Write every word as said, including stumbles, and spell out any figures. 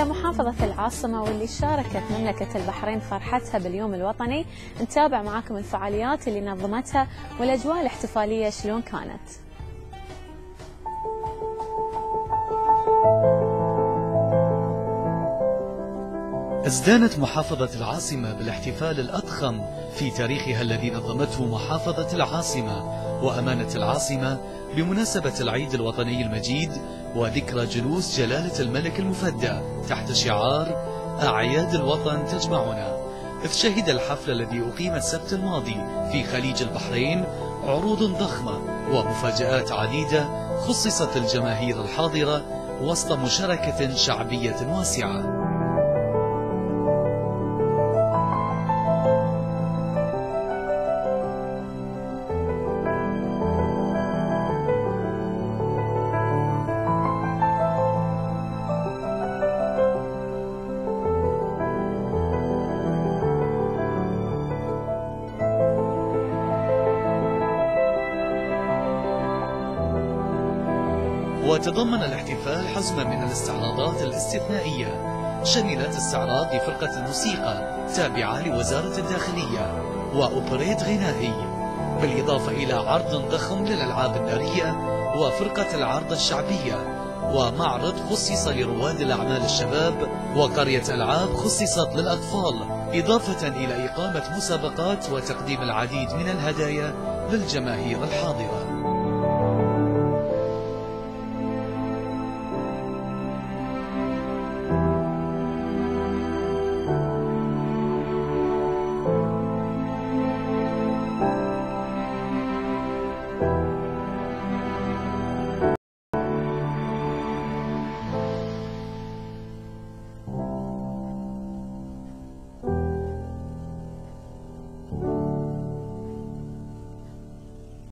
إلى محافظة العاصمة واللي شاركت مملكة البحرين فرحتها باليوم الوطني. نتابع معاكم الفعاليات اللي نظمتها والأجواء الاحتفالية شلون كانت. ازدانت محافظة العاصمة بالاحتفال الأضخم في تاريخها الذي نظمته محافظة العاصمة وأمانة العاصمة بمناسبة العيد الوطني المجيد وذكرى جلوس جلالة الملك المفدى تحت شعار أعياد الوطن تجمعنا. إذ شهد الحفل الذي أقيم السبت الماضي في خليج البحرين عروض ضخمة ومفاجآت عديدة خصصت للجماهير الحاضرة وسط مشاركة شعبية واسعة. وتضمن الاحتفال حزمة من الاستعراضات الاستثنائية شملت استعراض لفرقة الموسيقى تابعة لوزارة الداخلية وأوبريت غنائي، بالإضافة إلى عرض ضخم للألعاب النارية وفرقة العرض الشعبية ومعرض خصص لرواد الأعمال الشباب وقرية ألعاب خصصت للأطفال، إضافة إلى إقامة مسابقات وتقديم العديد من الهدايا للجماهير الحاضرة.